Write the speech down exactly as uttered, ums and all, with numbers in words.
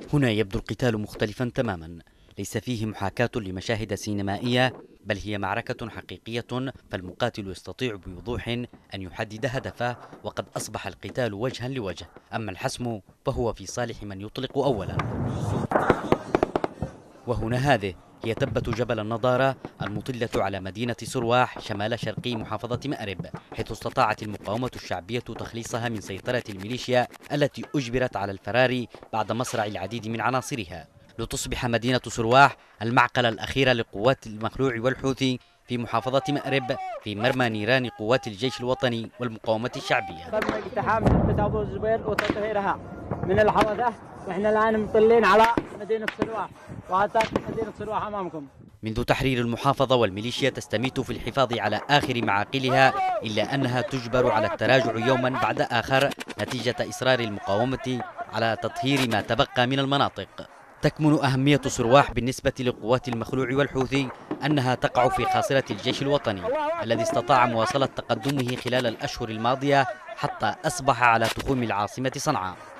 هنا يبدو القتال مختلفا تماما، ليس فيه محاكاة لمشاهد سينمائية، بل هي معركة حقيقية. فالمقاتل يستطيع بوضوح أن يحدد هدفه، وقد أصبح القتال وجها لوجه. أما الحسم فهو في صالح من يطلق أولا. وهنا هذه هي تبة جبل النضارة المطلة على مدينة سرواح شمال شرقي محافظة مأرب، حيث استطاعت المقاومة الشعبية تخليصها من سيطرة الميليشيا التي أجبرت على الفرار بعد مصرع العديد من عناصرها، لتصبح مدينة سرواح المعقل الأخير لقوات المخلوع والحوثي في محافظة مأرب في مرمى نيران قوات الجيش الوطني والمقاومة الشعبية. تم اقتحام حزب أبو الزبير وتطهيرها من الحوثة، واحنا الآن مطلين على مدينة سرواح، وهذه مدينة سرواح أمامكم. منذ تحرير المحافظة والميليشيا تستميت في الحفاظ على آخر معاقلها، إلا أنها تجبر على التراجع يوما بعد آخر نتيجة إصرار المقاومة على تطهير ما تبقى من المناطق. تكمن أهمية سرواح بالنسبة لقوات المخلوع والحوثي أنها تقع في خاصرة الجيش الوطني الذي استطاع مواصلة تقدمه خلال الأشهر الماضية حتى أصبح على تخوم العاصمة صنعاء.